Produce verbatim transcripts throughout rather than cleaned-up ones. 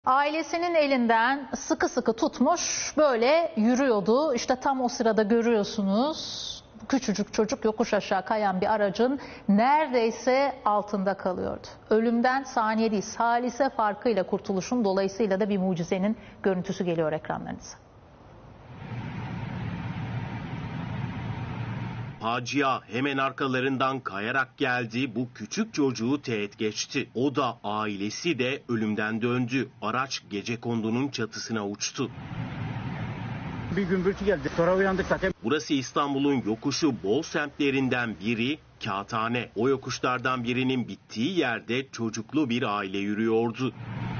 Ailesinin elinden sıkı sıkı tutmuş böyle yürüyordu. İşte tam o sırada görüyorsunuz küçücük çocuk yokuş aşağı kayan bir aracın neredeyse altında kalıyordu. Ölümden saniye değil salise farkıyla kurtuluşun, dolayısıyla da bir mucizenin görüntüsü geliyor ekranlarınıza. Facia hemen arkalarından kayarak geldi, bu küçük çocuğu teğet geçti. O da ailesi de ölümden döndü. Araç gecekondunun çatısına uçtu. Bir gümbürtü geldi. Sonra uyandık zaten. Burası İstanbul'un yokuşu bol semtlerinden biri Kağıthane. O yokuşlardan birinin bittiği yerde çocuklu bir aile yürüyordu.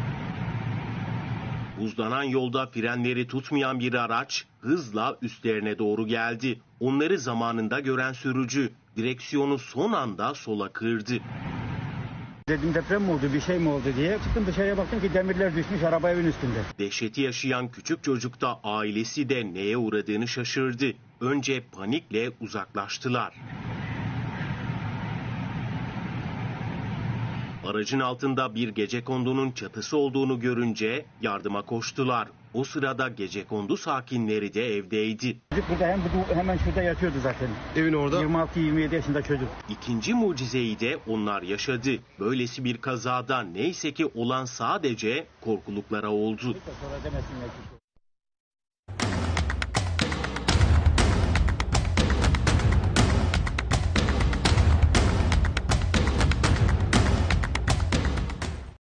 Buzlanan yolda frenleri tutmayan bir araç hızla üstlerine doğru geldi. Onları zamanında gören sürücü direksiyonu son anda sola kırdı. Dedim deprem mi oldu, bir şey mi oldu diye. Çıktım dışarıya, baktım ki demirler düşmüş araba evin üstünde. Dehşeti yaşayan küçük çocukta ailesi de neye uğradığını şaşırdı. Önce panikle uzaklaştılar. Aracın altında bir gecekondunun çatısı olduğunu görünce yardıma koştular. O sırada gecekondu sakinleri de evdeydi. Burada hem, hemen şurada yatıyordu zaten. Evin orada. yirmi altı yirmi yedi yaşında çocuk. İkinci mucizeyi de onlar yaşadı. Böylesi bir kazada neyse ki olan sadece korkuluklara oldu. Sonra demesinler ki.